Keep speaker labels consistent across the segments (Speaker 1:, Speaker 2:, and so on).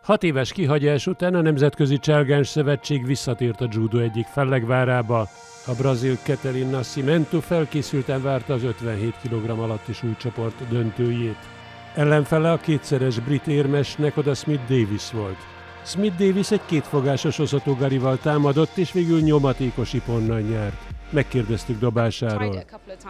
Speaker 1: 6 éves kihagyás után a Nemzetközi Cselgáns Szövetség visszatért a judo egyik fellegvárába. A brazil Kethelyn Nascimento felkészülten várta az 57 kg alatti súlycsoport döntőjét. Ellenfele a kétszeres brit érmes Nekoda Smith Davis volt. Smith Davis egy kétfogásos Osotogarival támadott, és végül nyomatékos iponnal nyert. Megkérdeztük dobásáról.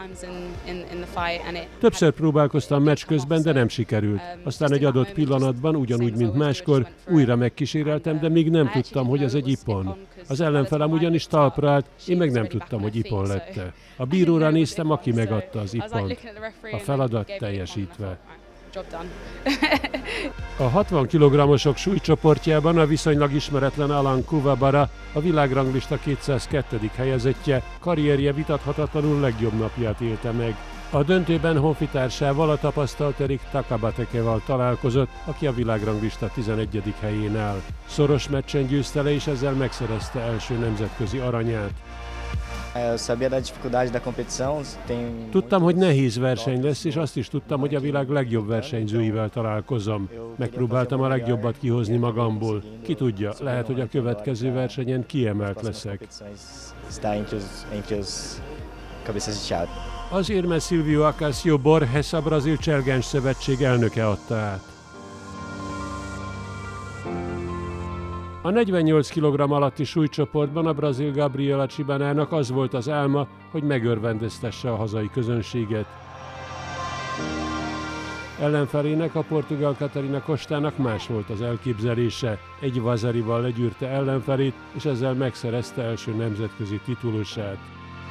Speaker 1: Többször próbálkoztam meccs közben, de nem sikerült. Aztán egy adott pillanatban, ugyanúgy, mint máskor, újra megkíséreltem, de még nem tudtam, hogy ez egy ipon. Az ellenfelem ugyanis talpra állt, én meg nem tudtam, hogy ipon lett-e. A bíróra néztem, aki megadta az ipont. A feladat teljesítve. A 60 kg-osok súlycsoportjában a viszonylag ismeretlen Alan Kuvabara, a világranglista 202. helyezettje, karrierje vitathatatlanul legjobb napját élte meg. A döntőben honfitársával, a tapasztalt Erik Takabatekeval találkozott, aki a világranglista 11. helyén áll. Szoros meccsen győzte le, és ezzel megszerezte első nemzetközi aranyát. Tudtam, hogy nehéz verseny lesz, és azt is tudtam, hogy a világ legjobb versenyzőivel találkozom. Megpróbáltam a legjobbat kihozni magamból. Ki tudja, lehet, hogy a következő versenyen kiemelt leszek. Az érme Silvio Acácio Borges, a Brazil Cselgáns Szövetség elnöke adta át. A 48 kg alatti súlycsoportban a brazil Gabriela Chibanának az volt az álma, hogy megörvendeztesse a hazai közönséget. Ellenfelének, a portugál Catarina Costának más volt az elképzelése. Egy vazarival legyűrte ellenfelét, és ezzel megszerezte első nemzetközi titulusát.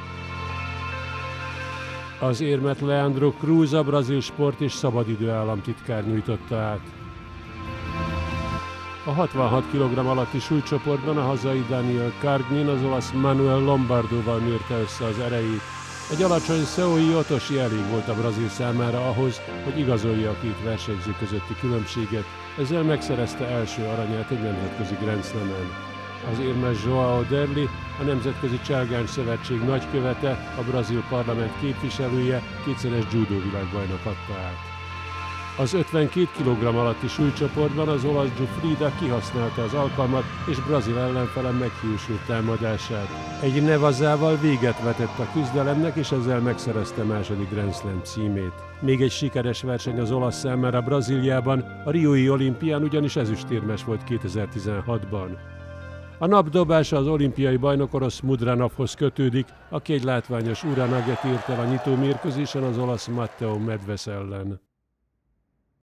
Speaker 1: Az érmet Leandro Cruz, a brazil sport és szabadidő államtitkár nyújtotta át. A 66 kg alatti súlycsoportban a hazai Daniel Kargnin az olasz Manuel Lombardoval mérte össze az erejét. Egy alacsony Seoi Otoshi elég volt a brazil számára ahhoz, hogy igazolja a két versenyző közötti különbséget, ezzel megszerezte első aranyát egy nemzetközi Grand Slamen. Az érmes João Derli, a Nemzetközi Cselgáns Szövetség nagykövete, a brazil parlament képviselője, kétszeres judo világbajnok adta át. Az 52 kg alatti súlycsoportban az olasz Giuffrida kihasználta az alkalmat, és brazil ellenfele meghiúsult támadását. Egy nevazával véget vetett a küzdelemnek, és ezzel megszerezte második Grand Slam címét. Még egy sikeres verseny az olasz számára Brazíliában, a riói olimpián ugyanis ezüstérmes volt 2016-ban. A nap dobása az olimpiai bajnok orosz Mudranovhoz kötődik, aki egy látványos uranaget ért el a nyitómérkőzésen az olasz Matteo Medves ellen.